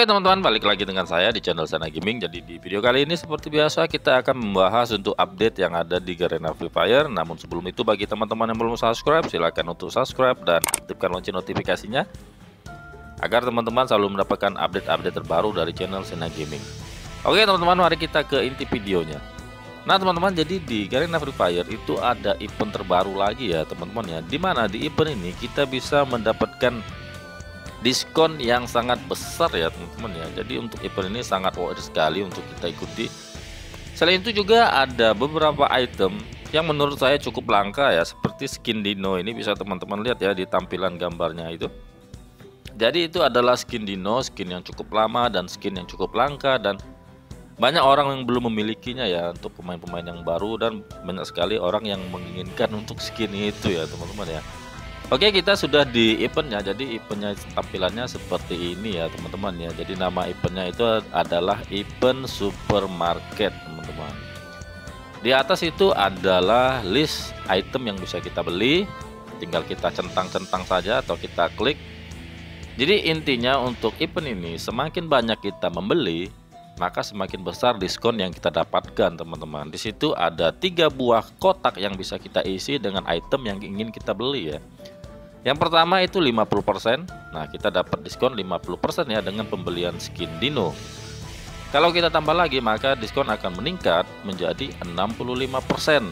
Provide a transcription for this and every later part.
Oke teman-teman, balik lagi dengan saya di channel Sana Gaming. Jadi di video kali ini seperti biasa kita akan membahas untuk update yang ada di Garena Free Fire. Namun sebelum itu, bagi teman-teman yang belum subscribe, silahkan untuk subscribe dan aktifkan lonceng notifikasinya agar teman-teman selalu mendapatkan update-update terbaru dari channel Sana Gaming. Oke teman-teman, mari kita ke inti videonya. Nah teman-teman, jadi di Garena Free Fire itu ada event terbaru lagi ya teman-teman ya, dimana di event ini kita bisa mendapatkan diskon yang sangat besar ya teman-teman ya. Jadi untuk event ini sangat worth it sekali untuk kita ikuti. Selain itu juga ada beberapa item yang menurut saya cukup langka ya, seperti skin Dino ini. Bisa teman-teman lihat ya di tampilan gambarnya itu. Jadi itu adalah skin Dino, skin yang cukup lama dan skin yang cukup langka, dan banyak orang yang belum memilikinya ya untuk pemain-pemain yang baru, dan banyak sekali orang yang menginginkan untuk skin itu ya teman-teman ya. Oke, kita sudah di eventnya. Jadi eventnya tampilannya seperti ini ya teman-teman ya. Jadi nama eventnya itu adalah event supermarket teman-teman. Di atas itu adalah list item yang bisa kita beli. Tinggal kita centang-centang saja atau kita klik. Jadi intinya untuk event ini, semakin banyak kita membeli, maka semakin besar diskon yang kita dapatkan teman-teman. Di situ ada 3 buah kotak yang bisa kita isi dengan item yang ingin kita beli ya. Yang pertama itu 50%. Nah, kita dapat diskon 50% ya dengan pembelian skin Dino. Kalau kita tambah lagi, maka diskon akan meningkat menjadi 65%.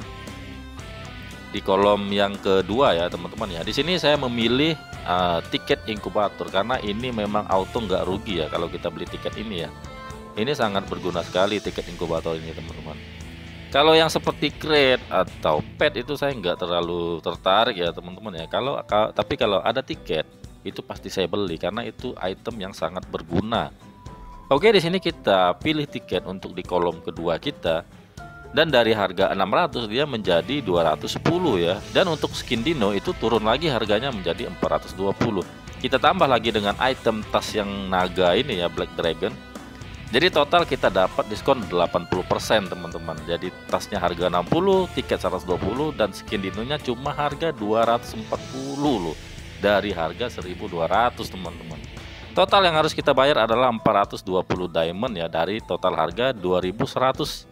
Di kolom yang kedua ya teman-teman ya. Di sini saya memilih tiket inkubator karena ini memang auto nggak rugi ya kalau kita beli tiket ini ya. Ini sangat berguna sekali tiket inkubator ini teman-teman. Kalau yang seperti crate atau pet itu saya nggak terlalu tertarik ya teman-teman ya. Tapi kalau ada tiket itu pasti saya beli karena itu item yang sangat berguna. Oke, di sini kita pilih tiket untuk di kolom kedua kita, dan dari harga 600 dia menjadi 210 ya. Dan untuk skin Dino itu turun lagi harganya menjadi 420. Kita tambah lagi dengan item tas yang naga ini ya, Black Dragon. Jadi total kita dapat diskon 80% teman-teman. Jadi tasnya harga 60, tiket 120, dan skin Dinonya cuma harga 240 loh. Dari harga 1200 teman-teman. Total yang harus kita bayar adalah 420 diamond ya, dari total harga 2100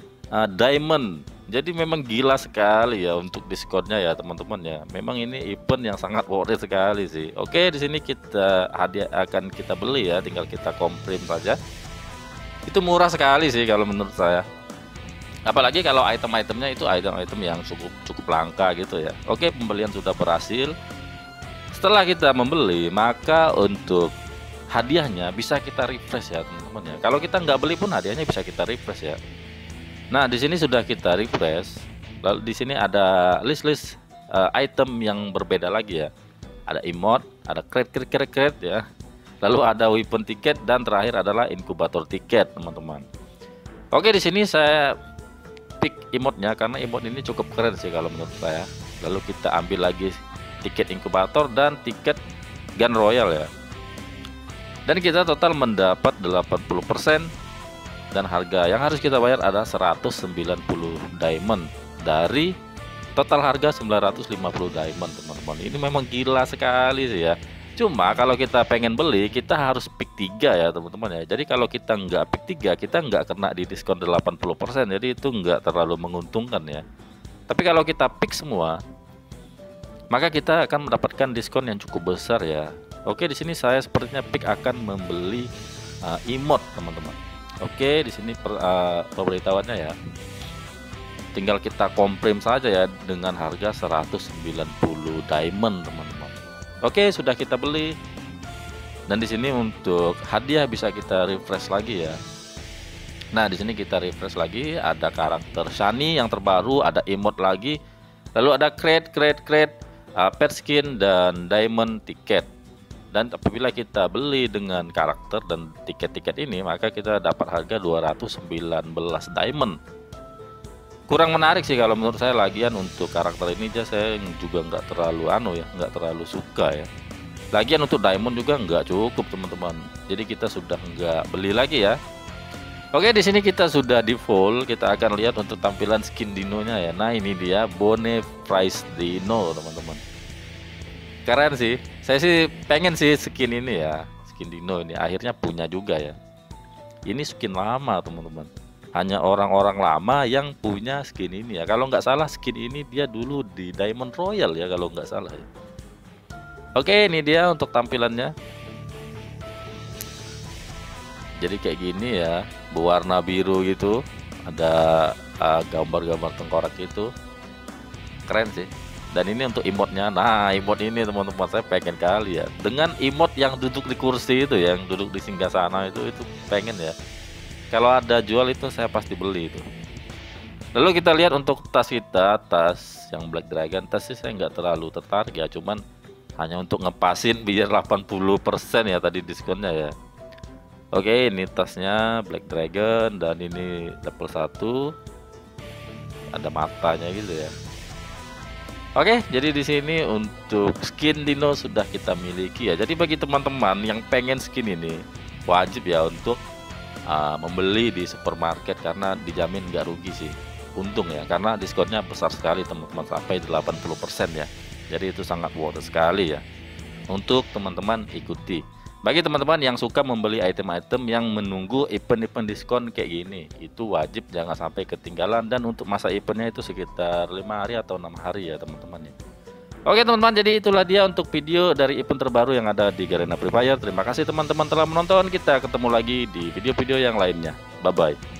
diamond. Jadi memang gila sekali ya untuk diskonnya ya teman-teman ya. Memang ini event yang sangat worth it sekali sih. Oke, di sini kita hadiah akan kita beli ya, tinggal kita komprim saja. Itu murah sekali sih kalau menurut saya. Apalagi kalau item-itemnya itu item-item yang cukup langka gitu ya. Oke, pembelian sudah berhasil. Setelah kita membeli, maka untuk hadiahnya bisa kita refresh ya teman-teman ya. Kalau kita nggak beli pun hadiahnya bisa kita refresh ya. Nah, di sini sudah kita refresh. Lalu di sini ada list-list item yang berbeda lagi ya. Ada emote, ada crate ya. Lalu ada weapon tiket, dan terakhir adalah inkubator tiket teman-teman. Oke, di sini saya pick emote-nya karena emote ini cukup keren sih kalau menurut saya. Lalu kita ambil lagi tiket inkubator dan tiket gun royal ya. Dan kita total mendapat 80%, dan harga yang harus kita bayar adalah 190 diamond dari total harga 950 diamond teman-teman. Ini memang gila sekali sih ya. Cuma kalau kita pengen beli, kita harus pick 3 ya teman-teman ya. Jadi kalau kita nggak pick 3, kita nggak kena di diskon 80%. Jadi itu nggak terlalu menguntungkan ya. Tapi kalau kita pick semua, maka kita akan mendapatkan diskon yang cukup besar ya. Oke, di sini saya sepertinya pick akan membeli emote teman-teman. Oke, di sini pemberitahuannya ya. Tinggal kita komprim saja ya dengan harga 190 diamond teman-teman. Oke, sudah kita beli. Dan di sini untuk hadiah bisa kita refresh lagi ya. Nah, di sini kita refresh lagi, ada karakter Shiny yang terbaru, ada emote lagi. Lalu ada crate, pet skin, dan diamond tiket. Dan apabila kita beli dengan karakter dan tiket-tiket ini, maka kita dapat harga 219 diamond. Kurang menarik sih kalau menurut saya. Lagian untuk karakter ini aja saya juga nggak terlalu nggak terlalu suka ya. Lagian untuk diamond juga nggak cukup teman-teman. Jadi kita sudah nggak beli lagi ya. Oke, di sini kita sudah di full. Kita akan lihat untuk tampilan skin Dinonya ya. Nah, ini dia Bone Price Dino teman-teman. Keren sih. Saya sih pengen sih skin ini ya. skin dino ini akhirnya punya juga ya. Ini skin lama teman-teman, hanya orang-orang lama yang punya skin ini ya. Kalau nggak salah skin ini dia dulu di Diamond Royal ya, kalau nggak salah ya. Oke, ini dia untuk tampilannya. Jadi kayak gini ya, berwarna biru gitu, ada gambar-gambar tengkorak itu, keren sih. Dan ini untuk emotnya. Nah, emot ini teman-teman saya pengen kali ya, dengan emot yang duduk di kursi itu, yang duduk di singgasana itu pengen ya. Kalau ada jual itu saya pasti beli itu. Lalu kita lihat untuk tas kita, tas yang Black Dragon. Tas sih saya nggak terlalu tertarik ya, cuman hanya untuk ngepasin biar 80% ya tadi diskonnya ya. Oke, ini tasnya Black Dragon dan ini level 1. Ada matanya gitu ya. Oke, jadi di sini untuk skin dino sudah kita miliki ya. Jadi bagi teman-teman yang pengen skin ini wajib ya untuk membeli di supermarket karena dijamin nggak rugi sih. Untung ya, karena diskonnya besar sekali teman-teman, sampai 80% ya. Jadi itu sangat worth it sekali ya untuk teman-teman ikuti. Bagi teman-teman yang suka membeli item-item yang menunggu event-event diskon kayak gini, itu wajib jangan sampai ketinggalan. Dan untuk masa eventnya itu sekitar 5 hari atau 6 hari ya teman-teman ya. Oke teman-teman, jadi itulah dia untuk video dari event terbaru yang ada di Garena Free Fire. Terima kasih teman-teman telah menonton. Kita ketemu lagi di video-video yang lainnya. Bye-bye.